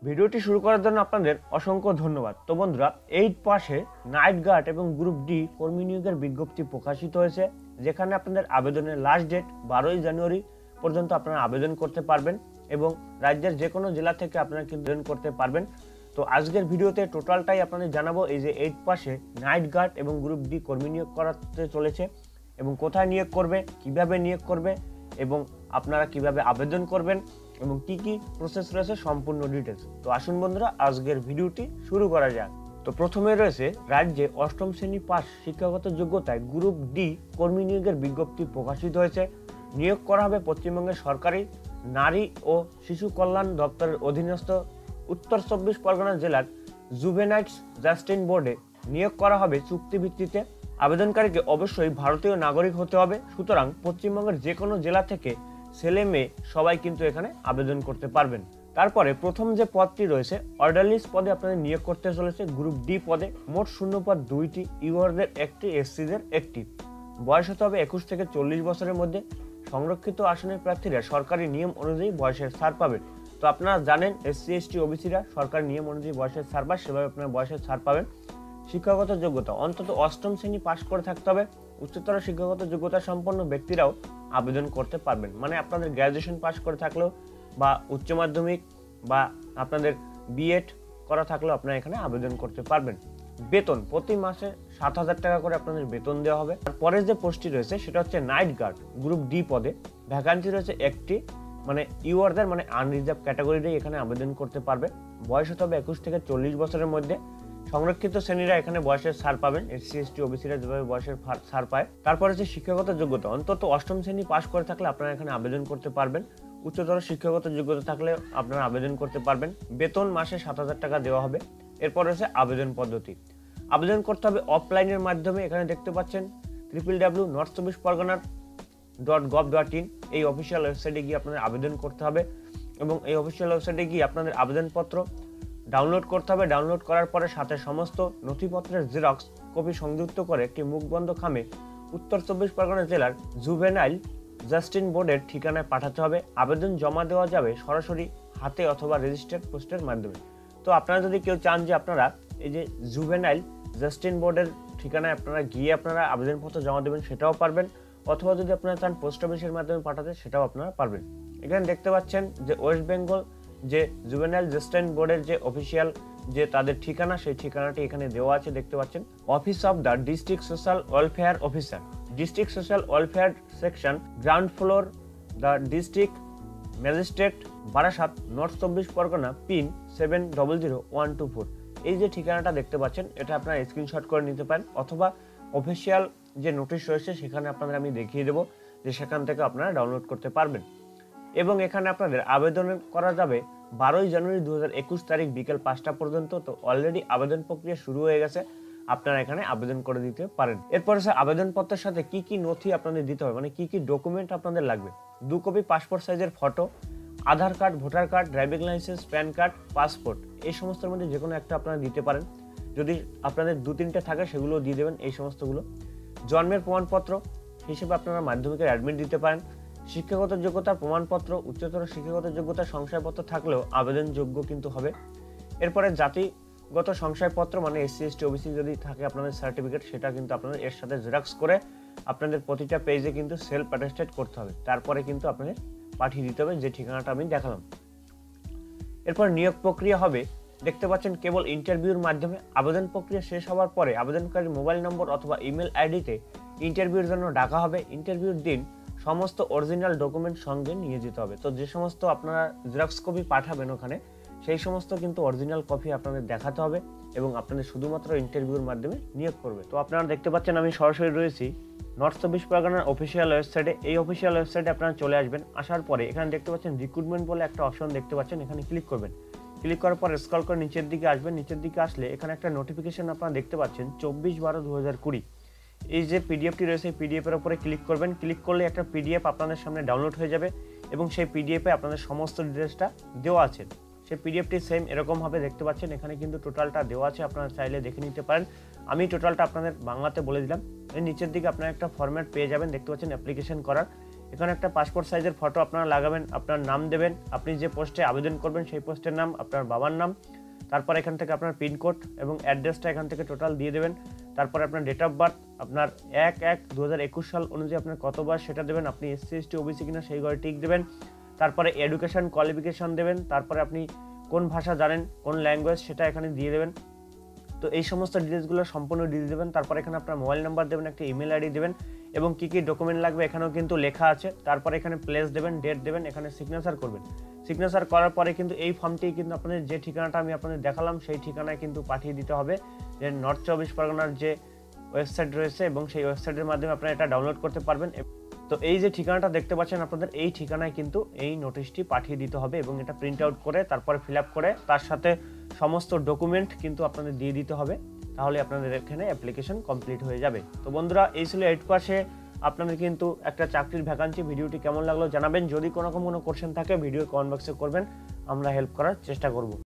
ভিডিওটি শুরু করার জন্য আপনাদের অসংখ্য ধন্যবাদ। তো বন্ধুরা, 8 পাশে নাইট গার্ড এবং গ্রুপ ডি কর্মী নিয়োগের বিজ্ঞপ্তি প্রকাশিত হয়েছে, যেখানে আপনাদের আবেদনের লাস্ট ডেট 12ই জানুয়ারি পর্যন্ত আপনারা আবেদন করতে পারবেন এবং রাজ্যের যে কোনো জেলা থেকে আপনারা কিন্তু আবেদন করতে পারবেন। তো আজকের ভিডিওতে টোটালটাই আপনাদের জানাবো এই যে 8 পাশে নাইট গার্ড এবং গ্রুপ ডি কর্মী নিয়োগ করাতে চলেছে এবং কোথায় নিয়োগ করবে, কিভাবে নিয়োগ করবে এবং আপনারা কিভাবে আবেদন করবেন এবং কি কি প্রসেস রয়েছে সম্পূর্ণ ডিটেলস। তো আসুন বন্ধুরা, আজকের ভিডিওটি শুরু করা যাক। তো প্রথমে রয়েছে রাজ্যে অষ্টম শ্রেণী পাস শিক্ষাগত যোগ্যতায় গ্রুপ ডি কর্মী নিয়োগের বিজ্ঞপ্তি প্রকাশিত হয়েছে। নিয়োগ করা হবে পশ্চিমবঙ্গের সরকারি নারী ও শিশু কল্যাণ দপ্তরের অধীনস্থ উত্তর 24 পরগনা জেলার জুভেনাইলস জাস্টিস বোর্ডে। নিয়োগ করা হবে চুক্তিভিত্তিতে। আবেদনকারীকে অবশ্যই ভারতীয় নাগরিক হতে হবে। সুতরাং পশ্চিমবঙ্গের যে কোনো জেলা থেকে ছেলে মেয়ে সবাই কিন্তু এখানে আবেদন করতে পারবেন। তারপরে প্রথম যে পদটি রয়েছে অর্ডারলিস পদে আপনাদের নিয়োগ করতে চলেছে গ্রুপ ডি পদে। মোট শূন্যপদ 2টি, ইউআরদের 1টি, এসসিদের 1টি। বয়স হতে হবে 21 থেকে 40 বছরের মধ্যে। সংরক্ষিত আসনের প্রার্থীরা সরকারি নিয়ম অনুযায়ী বয়সের ছাড় পাবেন। তো আপনারা জানেন এসসি এসটি ওবিসিরা সরকারি নিয়ম অনুযায়ী বয়সের ছাড় পায়, সেভাবে আপনারা বয়সের ছাড় পাবেন। শিক্ষাগত যোগ্যতা অন্তত অষ্টম শ্রেণী পাশ করে থাকতে হবে। উচ্চতর শিক্ষাগত যোগ্যতা সম্পন্ন ব্যক্তিরাও আবেদন করতে পারবেন, মানে আপনাদের গ্র্যাজুয়েশন পাশ করে থাকলেও বা উচ্চ মাধ্যমিক বা আপনাদের বিএড করা থাকলেও আপনারা এখানে আবেদন করতে পারবেন। বেতন প্রতি মাসে 7,000 টাকা করে আপনাদের বেতন দেওয়া হবে। পরের যে পোস্টটি রয়েছে সেটা হচ্ছে নাইট গার্ড গ্রুপ ডি পদে। ভ্যাকান্সি রয়েছে 1টি, মানে ইউআরদের মানে আনরিজার্ভ ক্যাটাগরিতেই এখানে আবেদন করতে পারবে। বয়স হতে হবে 21 থেকে 40 বছরের মধ্যে। সংরক্ষিত শ্রেণীরা এখানে বয়সের ছাড় পাবেন, এসসি এসটি ওবিসিরা যেভাবে বয়সের ছাড় পায়। তারপরে হচ্ছে শিক্ষাগত যোগ্যতা অন্তত অষ্টম শ্রেণী পাশ করে থাকলে আপনারা এখানে আবেদন করতে পারবেন। উচ্চতর শিক্ষাগত যোগ্যতা থাকলে আপনারা আবেদন করতে পারবেন। বেতন মাসে 7,000 টাকা দেওয়া হবে। এরপর হচ্ছে আবেদন পদ্ধতি। আবেদন করতে হবে অফলাইনের মাধ্যমে। এখানে দেখতে পাচ্ছেন www.north24pargana.gov.in এই অফিসিয়াল ওয়েবসাইটে গিয়ে আপনাদের আবেদন করতে হবে এবং এই অফিসিয়াল ওয়েবসাইটে গিয়ে আপনাদের আবেদনপত্র ডাউনলোড করতে হবে। ডাউনলোড করার পরে সাথে সমস্ত নথিপত্রের জেরক্স কপি সংযুক্ত করে একটি মুখবন্ধ খামে উত্তর 24 পরগনা জেলার জুভেনাইল জাস্টিস বোর্ডের ঠিকানায় পাঠাতে হবে। আবেদন জমা দেওয়া যাবে সরাসরি হাতে অথবা রেজিস্টার্ড পোস্টের মাধ্যমে। তো আপনারা যদি কেউ চান যে আপনারা এই যে জুভেনাইল জাস্টিস বোর্ডের ঠিকানায় আপনারা গিয়ে আপনারা আবেদনপত্র জমা দেবেন, সেটাও পারবেন, অথবা যদি আপনারা চান পোস্ট অফিসের মাধ্যমে পাঠাতে, সেটাও আপনারা পারবেন। এখানে দেখতে পাচ্ছেন যে ওয়েস্ট বেঙ্গল যে জুভেনাইল জাস্টিস বোর্ডের যে অফিসিয়াল যে তাদের ঠিকানা, সেই ঠিকানাটি এখানে দেওয়া আছে। দেখতে পাচ্ছেন office of the district social welfare officer, district social welfare section, ground floor, the district magistrate, Barasat, north 24 Pargana, pin 700124। এই যে ঠিকানাটা দেখতে পাচ্ছেন এটা আপনারা স্ক্রিনশট করে নিতে পারেন, অথবা অফিসিয়াল যে নোটিশ রয়েছে সেখানে আপনাদের আমি দেখিয়ে দেবো যে সেখান থেকে আপনারা ডাউনলোড করতে পারবেন। এবং এখানে আপনাদের আবেদন করা যাবে 12ই জানুয়ারি 2021 তারিখ বিকেল 5টা পর্যন্ত। তো অলরেডি আবেদন প্রক্রিয়া শুরু হয়ে গেছে, আপনারা এখানে আবেদন করে দিতে পারেন। এরপরে আবেদনপত্রের সাথে কি কি নথি আপনাদের দিতে হবে, মানে কি কি ডকুমেন্ট আপনাদের লাগবে: 2 কপি পাসপোর্ট সাইজের photo, Aadhaar card, voter card, driving licence, PAN card, passport, এই সমস্তের মধ্যে যে কোনো একটা আপনারা দিতে পারেন। যদি আপনাদের 2-3টে থাকে সেগুলো দিয়ে দেবেন এই সমস্তগুলো। জন্মের প্রমাণপত্র হিসেবে আপনারা মাধ্যমিকের অ্যাডমিট দিতে পারেন। শিক্ষাগত যোগ্যতার প্রমাণপত্র, উচ্চতর শিক্ষাগত যোগ্যতার শংসাপত্র থাকলেও আবেদনযোগ্য কিন্তু হবে। এরপরে জাতিগত শংসাপত্র মানে এসসি এসটি ওবিসি যদি থাকে আপনাদের সার্টিফিকেট, সেটা কিন্তু আপনাদের এর সাথে জেরক্স করে আপনাদের প্রতিটা পেজে কিন্তু সেলফ অ্যাটেস্টেড করতে হবে। তারপরে কিন্তু আপনাদের পাঠিয়ে দিতে হবে যে ঠিকানাটা আমি দেখালাম। এরপর নিয়োগ প্রক্রিয়া হবে দেখতে পাচ্ছেন কেবল ইন্টারভিউর মাধ্যমে। আবেদন প্রক্রিয়া শেষ হওয়ার পরে আবেদনকারীর মোবাইল নম্বর অথবা ইমেল আইডিতে ইন্টারভিউর জন্য ডাকা হবে। ইন্টারভিউর দিন সমস্ত অরিজিনাল ডকুমেন্ট সঙ্গে নিয়ে যেতে হবে। তো যে সমস্ত আপনারা জেরক্স কপি পাঠাবেন ওখানে, সেই সমস্ত কিন্তু অরিজিনাল কপি আপনাদের দেখাতে হবে এবং আপনাদের শুধুমাত্র ইন্টারভিউর মাধ্যমে নিয়োগ করবে। তো আপনারা দেখতে পাচ্ছেন আমি সরাসরি রয়েছি নর্থ 24 পরগনার অফিসিয়াল ওয়েবসাইটে। এই অফিসিয়াল ওয়েবসাইটে আপনারা চলে আসবেন। আসার পরে এখানে দেখতে পাচ্ছেন রিক্রুটমেন্ট বলে একটা অপশন দেখতে পাচ্ছেন, এখানে ক্লিক করবেন। ক্লিক করার পর স্ক্রল করে নিচের দিকে আসবেন। নিচের দিকে আসলে এখানে একটা নোটিফিকেশন আপনারা দেখতে পাচ্ছেন 24/12/2020। এই যে পিডিএফটি রয়েছে পিডিএফের উপরে ক্লিক করবেন। ক্লিক করলে একটা পিডিএফ আপনাদের সামনে ডাউনলোড হয়ে যাবে এবং সেই পিডিএফে আপনাদের সমস্ত ডিটেলসটা দেওয়া আছে। সেই পিডিএফটি সেম এরকম ভাবে দেখতে পাচ্ছেন, এখানে কিন্তু টোটালটা দেওয়া আছে, আপনারা চাইলে দেখে নিতে পারেন। আমি টোটালটা আপনাদের বাংলাতে বলে দিলাম। এর নিচের দিকে আপনারা একটা ফরম্যাট পেয়ে যাবেন, দেখতে পাচ্ছেন অ্যাপ্লিকেশন করার। এখানে একটা পাসপোর্ট সাইজের ফটো আপনারা লাগাবেন, আপনার নাম দেবেন, আপনি যে পোস্টে আবেদন করবেন সেই পোস্টের নাম, আপনার বাবার নাম, তারপর এখান থেকে আপনার পিনকোড এবং অ্যাড্রেসটা এখান থেকে টোটাল দিয়ে দেবেন। তারপরে আপনার ডেট অফ বার্থ, আপনার 1/1/2021 সাল অনুযায়ী আপনার কত বয়স সেটা দেবেন, আপনি SC ST OBC কিনা সেই ঘরে টিক দেবেন। তারপরে এডুকেশন কোয়ালিফিকেশন দেবেন, তারপরে আপনি কোন ভাষা জানেন, কোন ল্যাঙ্গুয়েজ সেটা এখানে দিয়ে দেবেন। তো এই সমস্ত ডিটেলসগুলো সম্পূর্ণ দিয়ে দেবেন। তারপর এখানে আপনার মোবাইল নাম্বার দেবেন, একটা ইমেল আইডি দেবেন এবং কী কী ডকুমেন্ট লাগবে এখানেও কিন্তু লেখা আছে। তারপরে এখানে প্লেস দেবেন, ডেট দেবেন, এখানে সিগনেচার করবেন। সিগনেচার করার পরে কিন্তু এই ফর্মটি কিন্তু আপনাদের যে ঠিকানাটা আমি আপনাদের দেখালাম সেই ঠিকানায় কিন্তু পাঠিয়ে দিতে হবে, যে নর্থ 24 পরগনার যে ওয়েবসাইট রয়েছে এবং সেই ওয়েবসাইটের মাধ্যমে আপনারা এটা ডাউনলোড করতে পারবেন। তো এই যে ঠিকানাটা দেখতে পাচ্ছেন আপনাদের, এই ঠিকানায় কিন্তু এই নোটিশটি পাঠিয়ে দিতে হবে এবং এটা প্রিন্ট আউট করে তারপরে ফিল আপ করে তার সাথে সমস্ত ডকুমেন্ট কিন্তু আপনাদের দিয়ে দিতে হবে, তাহলে আপনাদের এখানে অ্যাপ্লিকেশন কমপ্লিট হয়ে যাবে। তো বন্ধুরা, এই ছিল 8 পাশে আপনাদের কিন্তু একটা চাকরির ভ্যাকান্সি। ভিডিওটি কেমন লাগলো জানাবেন, যদি কোনো কোশ্চেন থাকে ভিডিও কমেন্ট বক্সে করবেন, আমরা হেল্প করার চেষ্টা করব।